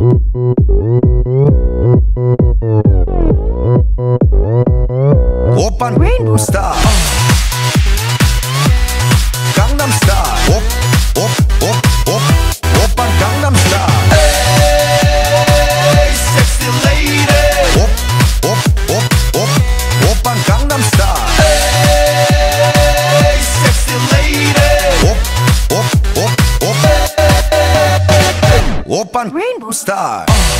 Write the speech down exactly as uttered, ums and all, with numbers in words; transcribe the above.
Oppa Rainbow Star, Gangnam Style. Op, op, op, op, Oppa Gangnam Style. Hey, sexy lady. Op, op, op, op, Oppa Gangnam Style. Hey, sexy lady. Op, op, op, op, Oppa Rainbow Star.